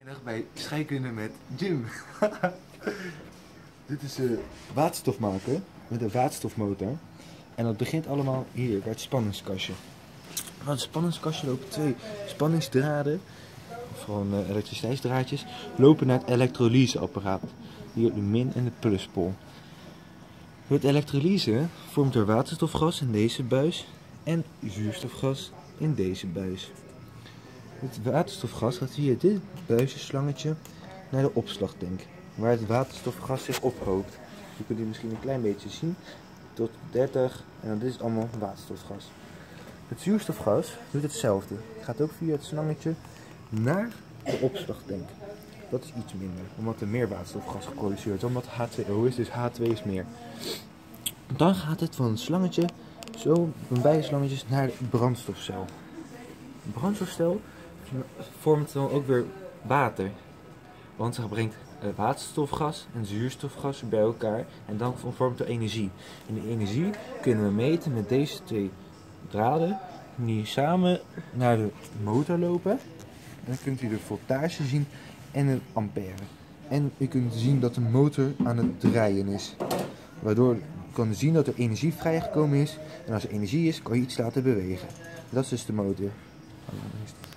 Bij scheikunde met Jim. Dit is waterstof maken met een waterstofmotor. En dat begint allemaal hier bij het spanningskastje. Van het spanningskastje lopen twee spanningsdraden, of gewoon elektriciteitsdraadjes, lopen naar het elektrolyseapparaat. Hier de min- en de pluspol. Door het elektrolyse vormt er waterstofgas in deze buis en zuurstofgas in deze buis. Het waterstofgas gaat via dit buizenslangetje naar de opslagtank, waar het waterstofgas zich ophoopt. Je kunt hier misschien een klein beetje zien, tot 30, en dan dit is allemaal waterstofgas. Het zuurstofgas doet hetzelfde. Het gaat ook via het slangetje naar de opslagtank. Dat is iets minder, omdat er meer waterstofgas geproduceerd wordt, omdat H2O is, dus H2 is meer. Dan gaat het van het slangetje, zo van beide slangetjes, naar de brandstofcel. De brandstofcel vormt dan ook weer water, want ze brengt waterstofgas en zuurstofgas bij elkaar en dan vormt er energie. En die energie kunnen we meten met deze twee draden die samen naar de motor lopen. En dan kunt u de voltage zien en een ampère. En u kunt zien dat de motor aan het draaien is, waardoor je kan zien dat er energie vrijgekomen is. En als er energie is, kan je iets laten bewegen. Dat is dus de motor.